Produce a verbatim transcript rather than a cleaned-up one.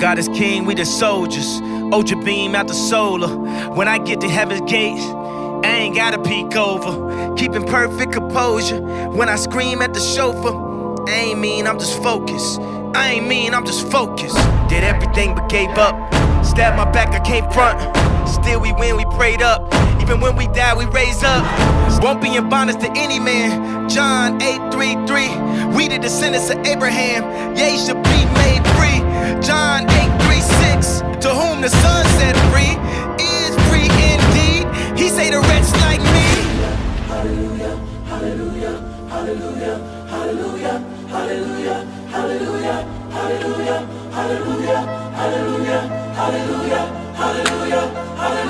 God is king, we the soldiers. Ultra beam out the solar. When I get to heaven's gates, I ain't gotta peek over. Keeping perfect composure. When I scream at the chauffeur, I ain't mean, I'm just focused. I ain't mean, I'm just focused. Did everything but gave up. Stabbed my back, I came front. Still we win, we prayed up. Even when we die, we raise up. Won't be in bondage to any man. John eight three three. We the descendants of Abraham. Ye should be made free. John eight three six. To whom the Son set free is free indeed. He say the wretch like me. Hallelujah, hallelujah, hallelujah, hallelujah, hallelujah, hallelujah, hallelujah, hallelujah, hallelujah, hallelujah, hallelujah, hallelujah.